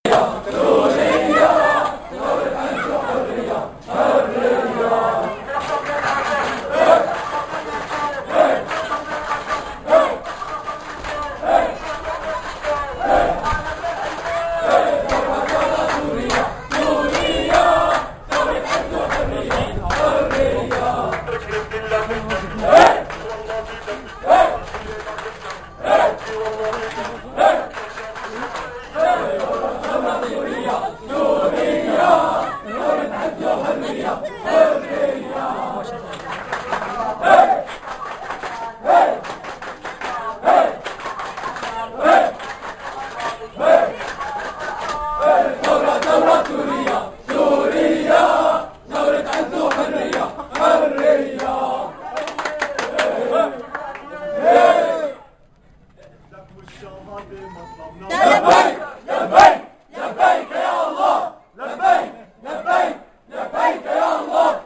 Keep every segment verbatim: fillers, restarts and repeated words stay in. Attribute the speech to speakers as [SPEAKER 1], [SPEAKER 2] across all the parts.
[SPEAKER 1] لبيك لبيك لبيك يا الله، لبيك لبيك لبيك يا الله.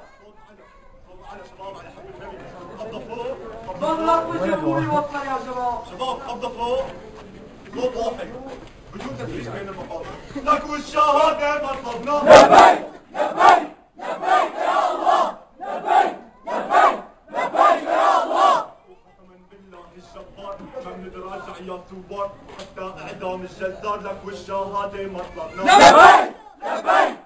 [SPEAKER 2] ضغط وجيبوا لي وصله يا شباب.
[SPEAKER 3] شباب قبضه فوق، صوت واحد بدون تفريق بين المقاطع. لك والشهاده مطلبنا.
[SPEAKER 1] لبيك لبيك لبيك يا الله، لبيك لبيك لبيك يا الله.
[SPEAKER 3] قسما بالله الجبار ما بنتراجع يا ثوار حتى اعدام الجزار. لك والشهاده مطلبنا.
[SPEAKER 1] لبيك لبيك